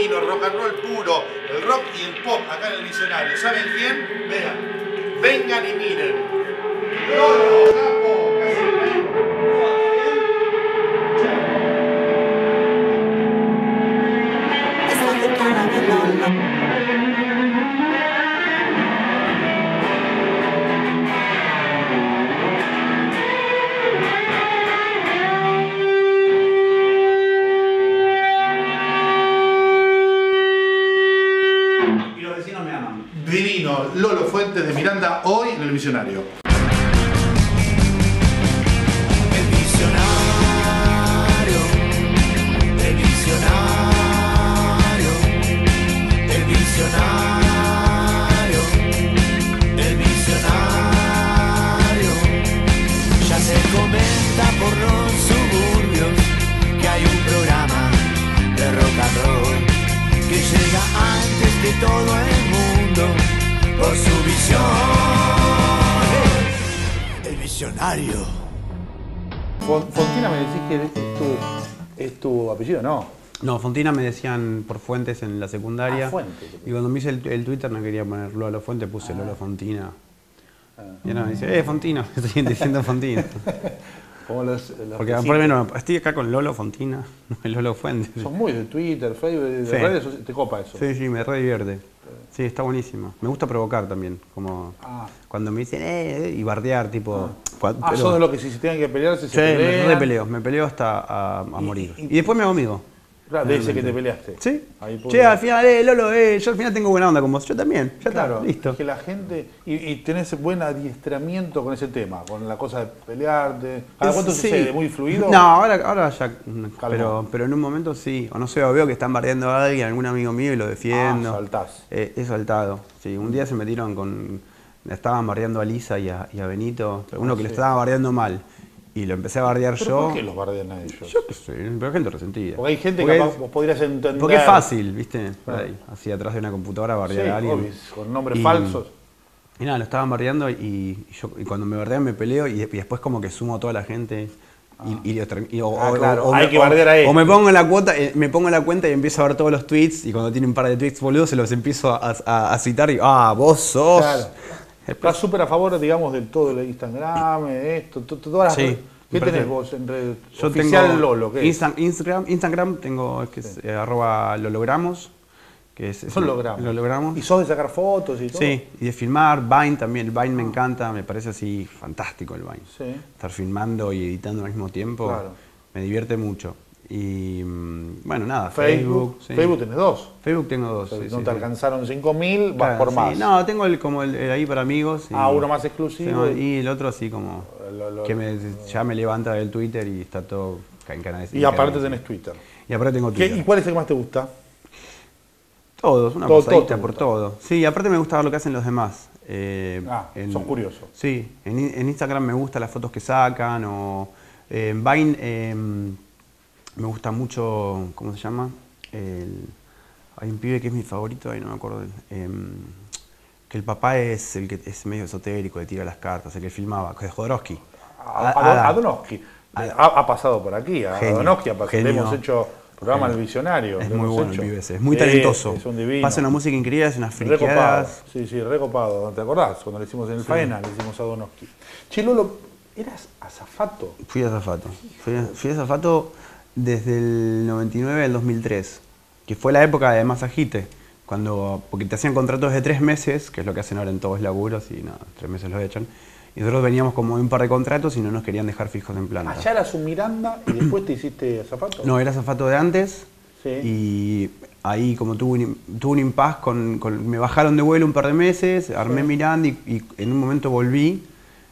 genuino, rock and roll puro, el rock y el pop acá en el Visionario. ¿Saben quién? Vean, vengan y miren. Lolo, capo, casi divino, Lolo Fuentes de Miranda, hoy en el Visionario. El Visionario, el Visionario, el Visionario, el Visionario. Ya se comenta por los suburbios que hay un programa de rock and roll que llega antes de todo el mundo por su visión. El Visionario. Fontina me decís que es tu apellido, ¿no? No, Fontina me decían por Fuentes en la secundaria. Ah, Fuentes. Y cuando me hice el Twitter no quería poner Lolo Fuentes, puse Lolo Fontina. Y ahora me dice, Fontina, me estoy diciendo Fontina. Como los Porque por lo menos estoy acá con Lolo Fontina, no es Lolo Fuentes. Son muy de Twitter, Facebook, de Sí. redes, te copa eso. Sí, me re divierte. Sí, está buenísimo. Me gusta provocar también, como cuando me dicen y bardear, tipo... Son de los que si se tienen que pelearse se pelean. me peleo hasta a morir. Y después me hago amigo. Claro, de ese que te peleaste. Sí. Ahí Che, al final, Lolo, yo al final tengo buena onda con vos. Yo también, ya claro, está, listo. Es que la gente... Y tenés buen adiestramiento con ese tema, con la cosa de pelearte. ¿Cada cuánto sucede? ¿Muy fluido? No, ahora ya... Pero en un momento sí. O no sé, o veo que están bardeando a alguien, algún amigo mío y lo defiendo. Saltás. He saltado. Sí, un día se metieron con... Estaban bardeando a Lisa y a Benito. Uno que le estaba bardeando mal. Y lo empecé a bardear yo. ¿Por qué los bardean a ellos? Yo qué sé, pero gente resentida. Porque hay gente que capaz vos podrías entender. Porque es fácil, ¿viste? Ahí, así atrás de una computadora bardear a alguien. Obvio, con nombres falsos. Y nada, lo estaban bardeando y cuando me bardean me peleo y después como que sumo a toda la gente. Hay que bardear a él. O me pongo en la cuenta y empiezo a ver todos los tweets y cuando tiene un par de tweets boludos se los empiezo a citar y vos sos. Claro. Estás súper a favor, digamos, de todo el Instagram, todas las redes. ¿Qué tenés vos en red? Yo oficial tengo Lolo, ¿qué es? Instagram tengo que es @lologramos, que es Lologramos. ¿Y sos de sacar fotos y todo? Sí, y de filmar, Vine también, el Vine me encanta, me parece así fantástico el Vine. Sí. Estar filmando y editando al mismo tiempo, me divierte mucho. Y bueno, nada, Facebook. Sí. Facebook tenés dos. Facebook tengo dos. No te alcanzaron 5.000, vas por más. No, tengo el ahí para amigos. Uno más exclusivo. Y el otro así como que ya me levanta del Twitter y está todo en canales. Y aparte tenés Twitter. Y aparte tengo Twitter. ¿Y cuál es el que más te gusta? Todos, una pasadita por todo. Sí, aparte me gusta ver lo que hacen los demás. Sos curioso. Sí, en Instagram me gustan las fotos que sacan o en Vine me gusta mucho, ¿cómo se llama? Hay un pibe que es mi favorito, ahí no me acuerdo. Que el papá es el que es medio esotérico, le tira las cartas, el que filmaba, que es Jodorowsky. Adonovsky. Ha pasado por aquí, Adonovsky, le hemos hecho programa El Visionario. Es muy bueno el pibe ese, es muy talentoso. Es un divino. Pasa una música increíble, hace unas friqueadas. Sí, recopado. ¿Te acordás? Cuando le hicimos en el Faena, le hicimos a Adonovsky. Che, Lolo, ¿eras azafato? Fui azafato. Fui azafato desde el 99 al 2003, que fue la época de Masajite, porque te hacían contratos de 3 meses, que es lo que hacen ahora en todos laburos, y nada, 3 meses los echan. Y nosotros veníamos como de un par de contratos y no nos querían dejar fijos en planta. ¿Allá eras un Miranda y después te hiciste azafato? No, era azafato de antes. Y ahí como tuve un impasse me bajaron de vuelo un par de meses, armé Miranda y en un momento volví.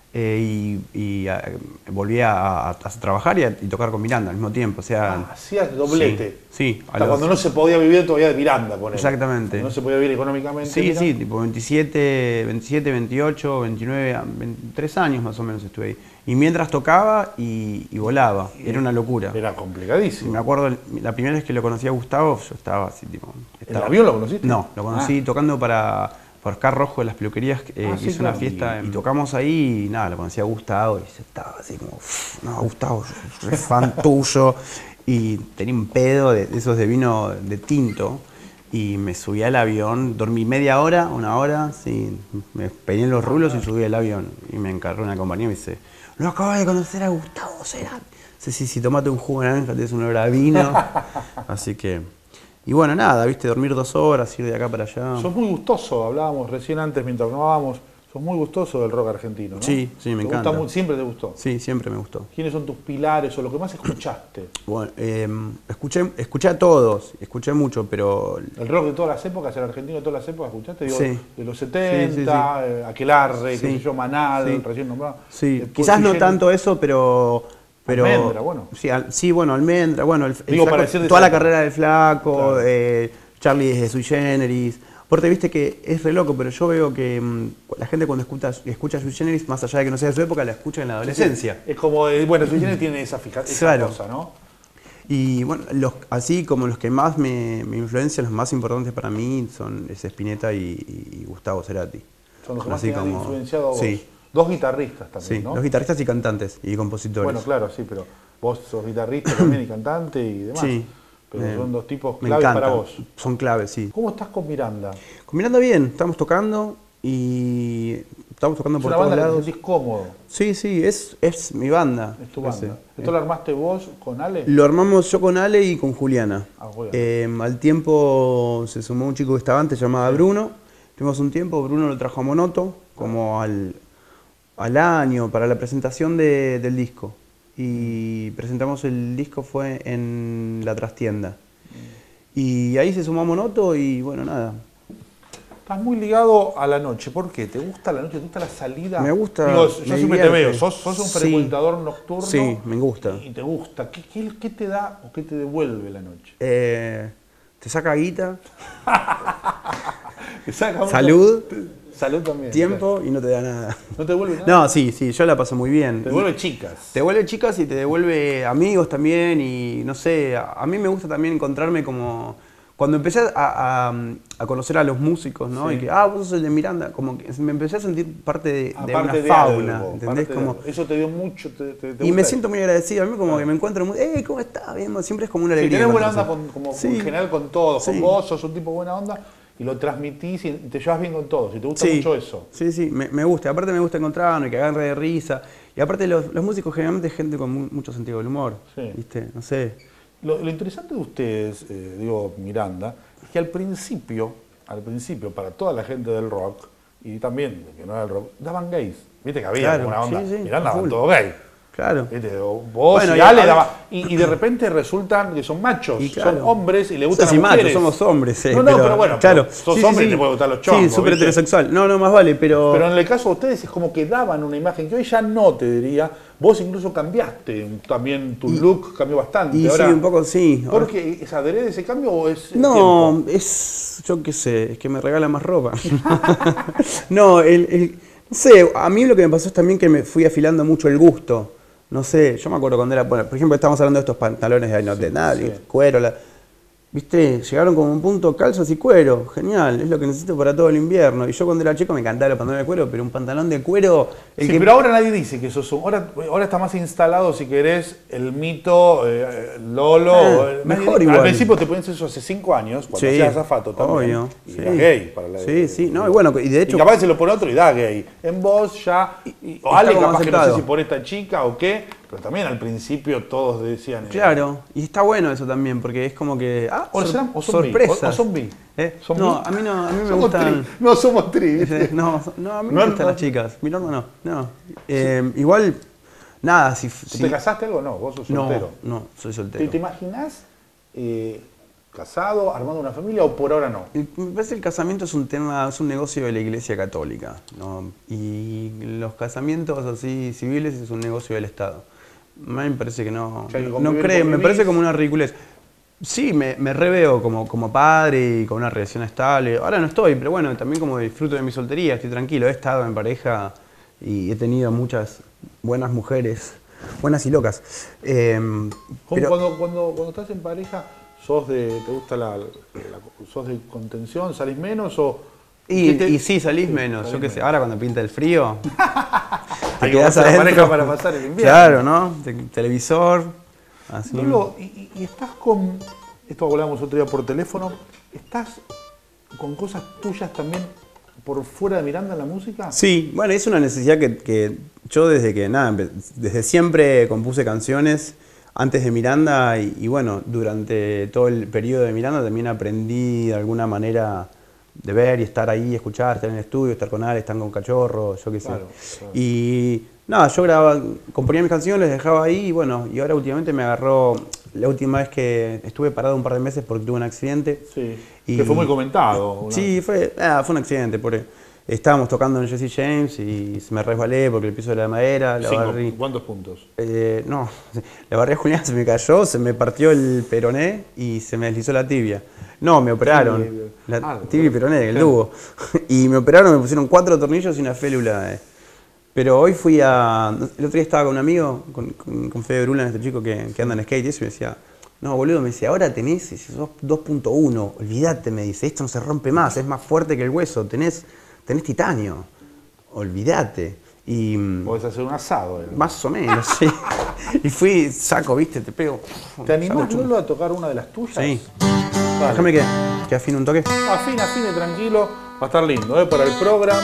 Volví a trabajar y tocar con Miranda al mismo tiempo. O sea, hacías doblete. Sí. Hasta cuando no se podía vivir todavía de Miranda, por exactamente. Cuando no se podía vivir económicamente. Sí, tipo 27, 28, 29, 23 años más o menos estuve ahí. Y mientras tocaba y volaba. Era una locura. Era complicadísimo. Me acuerdo, la primera vez que lo conocí a Gustavo, yo estaba así, tipo... ¿En el avión lo conociste? No, lo conocí tocando por Oscar Rojo de las peluquerías, que hizo una fiesta y tocamos ahí y nada, lo conocí a Gustavo y yo estaba así como, no, Gustavo, yo soy fan tuyo y tenía un pedo de esos de vino de tinto Y me subí al avión, dormí media hora, una hora, sí, me peiné los rulos y subí al avión. Y me encargó una compañía y me dice, lo acabo de conocer a Gustavo Cerati. Sí, tomate un jugo de naranja, tienes un olor a vino. Así que, y bueno, nada, viste, dormir 2 horas, ir de acá para allá. Sos muy gustoso, hablábamos recién antes mientras grabábamos, sos muy gustoso del rock argentino, ¿no? Sí, me encanta. ¿Siempre te gustó? Sí, siempre me gustó. ¿Quiénes son tus pilares o lo que más escuchaste? Bueno, escuché a todos, escuché mucho, pero... ¿El rock de todas las épocas, el argentino de todas las épocas escuchaste? Digo, Sí. de los 70, Sí. Aquelarre, qué Sí. sé yo, Manal, Sí. recién nombrado. Sí, Después quizás no Sui tanto eso, pero Almendra, bueno. Sí, bueno, Almendra, bueno, el Digo, Flaco, para decir de toda esa la época. carrera del Flaco, Claro. Charlie desde Sui Generis. Aparte, viste que es re loco, pero yo veo que la gente cuando escucha Sui Generis, más allá de que no sea de su época, la escucha en la adolescencia. Es como, bueno, Sui Generis tiene esa Claro. cosa, ¿no? Y bueno, así como los que más me influencian, los más importantes para mí son Spinetta y Gustavo Cerati. Son los que más Así te han como- influenciado a vos. Sí. Dos guitarristas también, Sí, ¿no? los guitarristas y cantantes y compositores. Bueno, claro, sí, pero vos sos guitarrista también y cantante y demás. Sí. Pero son dos tipos me claves encanta. para vos. Son claves, sí. ¿Cómo estás con Miranda? Combinando bien, estamos tocando y estamos tocando Es por una todos banda que te lados. sentís cómodo, Sí, es mi banda. es tu banda. Ese. ¿Esto lo armaste vos con Ale? Lo armamos yo con Ale y con Juliana. Ah, bueno. Al tiempo se sumó un chico que estaba antes, llamado Bruno. Tuvimos un tiempo, Bruno lo trajo a Monoto, como al año, para la presentación del disco. Y presentamos el disco, fue en La Trastienda. Y ahí se sumó a Monoto y bueno, nada. Estás muy ligado a la noche. ¿Por qué? ¿Te gusta la noche? ¿Te gusta la salida? Me gusta, Digo, yo me siempre divierte. te veo. Sos un Sí. frecuentador nocturno. Sí, me gusta. Y te gusta. ¿Qué te da o qué te devuelve la noche? Te saca guita, Te saca un- salud, Salud también. tiempo y no te da nada. ¿No te devuelve nada? No, sí, yo la paso muy bien. Te devuelve chicas. Te devuelve chicas y te devuelve amigos también y no sé, a mí me gusta también encontrarme como... Cuando empecé a conocer a los músicos, ¿no? Sí. Y que, vos sos el de Miranda, como que me empecé a sentir parte de una Aparte de fauna, algo, ¿entendés? parte de Como, algo. Eso te dio mucho. Te y gusta me eso. siento muy agradecido, a mí como que me encuentro muy, ¿cómo estás? Bien, siempre es como una Si alegría. tenés buena onda encontrarse. como Sí. en general con todos, Sí. con vos sos un tipo buena onda y lo transmitís y te llevas bien con todos. Y te gusta Sí, mucho eso. sí, me gusta. Aparte me gusta encontrarme, que hagan re de risa. Y aparte los músicos generalmente es gente con mucho sentido del humor. Sí. ¿Viste? No sé. Lo interesante de ustedes, digo Miranda, es que al principio, para toda la gente del rock, y también de que no era el rock, daban gays. Viste que había Claro, como una onda. sí, Miranda a daban full. todo gay. Claro. ¿Viste? Vos Bueno, y y Ale a- daban. Y de repente resultan que son machos, Y claro. son hombres y le No gustan sé si las machos, mujeres. somos hombres, No, pero bueno, claro. pero sos hombre y te puede gustar los chongos, Sí, súper ¿viste? heterosexual. No, más vale, pero... Pero en el caso de ustedes es como que daban una imagen que hoy ya no te diría. Vos incluso cambiaste, también tu look cambió bastante. Y Ahora, sí, un poco sí. ¿por qué? ¿Es adrede ese cambio o es el No, tiempo? es, yo qué sé, es que me regala más ropa. No, no sé, a mí lo que me pasó es también que me fui afilando mucho el gusto. No sé, yo me acuerdo cuando era, bueno, por ejemplo, estamos hablando de estos pantalones de nada, sí. cuero, ¿viste? Llegaron como un punto calzas y cuero, genial, es lo que necesito para todo el invierno. Y yo cuando era chico me encantaban los pantalones de cuero, pero un pantalón de cuero... Sí, pero ahora nadie dice que sos un... Ahora está más instalado, si querés, el mito Lolo. mejor Al igual. principio te ponías eso hace 5 años, cuando Sí, hacías azafato también. obvio, Y sí. era gay para la Sí, no, y bueno, y de hecho... Y capaz se lo pone otro y da gay. En vos ya... o está Ale como capaz que no sé aceptado. si por esta chica o qué, pero también al principio todos decían... Claro, y está bueno eso también, porque es como que... O son bi, sorpresas. o son bi. No, ¿Son bi? a mí me Somos gustan... tri. No somos tri. ¿viste? No, a mí No, me gustan no. las chicas. Mi norma no. Igual, nada, si... ¿Te casaste algo? No, vos sos soltero. No, soy soltero. ¿Te imaginás casado, armando una familia o por ahora no? Me parece que el casamiento es un tema, es un negocio de la Iglesia Católica, ¿no? Y los casamientos así civiles es un negocio del Estado. A mí me parece que no, O sea, que no convivir, creen, me convivís. parece como una ridiculez. Sí, me reveo como padre y con una relación estable. Ahora no estoy, pero bueno, también como disfruto de mi soltería, estoy tranquilo. He estado en pareja y he tenido muchas buenas mujeres, buenas y locas. Pero- Cuando estás en pareja, ¿te gusta sos de contención, salís menos o...? Y sí, salís menos, yo qué sé. Ahora cuando pinta el frío, Hay te que quedás buscar la adentro. pareja para pasar el invierno. Claro, ¿no? Televisor, así. Lolo, y estás con... Esto hablamos otro día por teléfono. ¿estás con cosas tuyas también por fuera de Miranda en la música? Sí, bueno, es una necesidad que yo desde siempre compuse canciones antes de Miranda y bueno, durante todo el periodo de Miranda también aprendí de alguna manera de ver y estar ahí, escuchar, estar en el estudio, estar con Ale, estar con Cachorro, yo qué sé. Claro. Y nada, yo grababa, componía mis canciones, las dejaba ahí y bueno, y ahora últimamente me agarró, la última vez que estuve parado un par de meses porque tuve un accidente. Sí, y, que fue muy comentado. Sí, fue un accidente, estábamos tocando en Jesse James y me resbalé porque el piso de la madera, la barrí. ¿Cuántos puntos? No, la barré a Julián, se me cayó, se me partió el peroné y se me deslizó la tibia. No, me operaron, tibia y peroné, el dúo. Y me operaron, me pusieron 4 tornillos y una félula. Pero hoy el otro día estaba con un amigo, con Fede Brulan, este chico que anda en skate y eso, y me decía, no boludo, me decía, ahora tenés, sos 2.1, olvídate, me dice, esto no se rompe más, es más fuerte que el hueso, tenés titanio, olvídate. Y podés hacer un asado. Más o menos, sí. Y saco, viste, te pego. ¿Te animás, Lolo, a tocar una de las tuyas? Sí. Vale. Déjame que afine un toque. Afine, tranquilo, va a estar lindo, para el programa.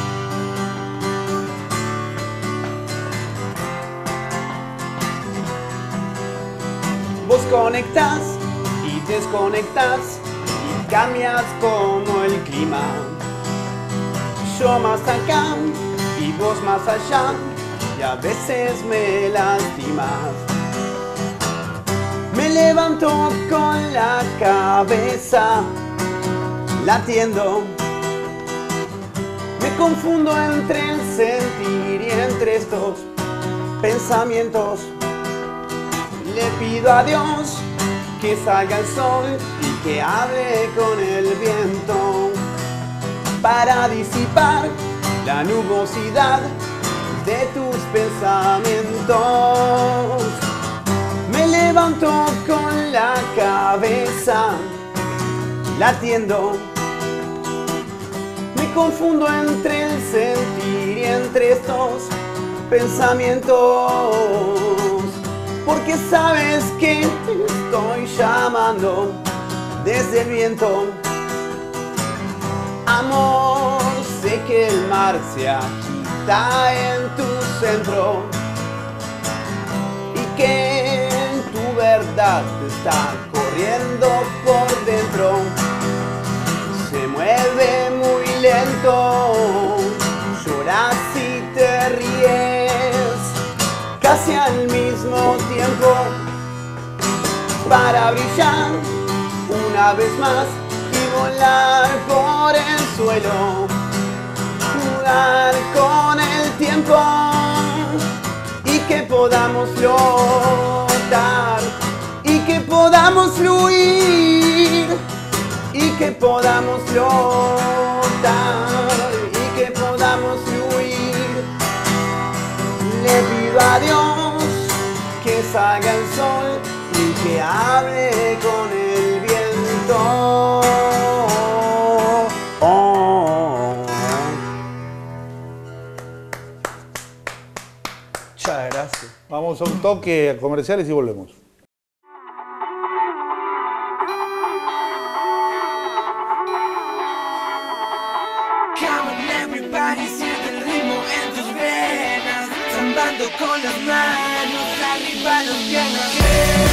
Vos conectás y desconectás y cambias como el clima. Yo más acá y vos más allá y a veces me lastimas. Me levanto con la cabeza latiendo. Me confundo entre el sentir y entre estos pensamientos. Le pido a Dios que salga el sol y que hable con el viento para disipar la nubosidad de tus pensamientos. Me levanto con la cabeza latiendo. Me confundo entre el sentir y entre estos pensamientos. Porque sabes que te estoy llamando desde el viento. Amor, sé que el mar se agita en tu centro y que tu verdad está corriendo por dentro. Se mueve muy lento, lloras y te ríes casi al mismo tiempo para brillar una vez más y volar por el suelo, jugar con el tiempo y que podamos flotar y que podamos fluir y que podamos flotar y que podamos fluir. Le pido a Dios que salga el sol y que hable con el viento. Muchas gracias. Vamos a un toque a comerciales y volvemos. Come on everybody, siente el ritmo en tus venas, zambando con las manos arriba las piernas.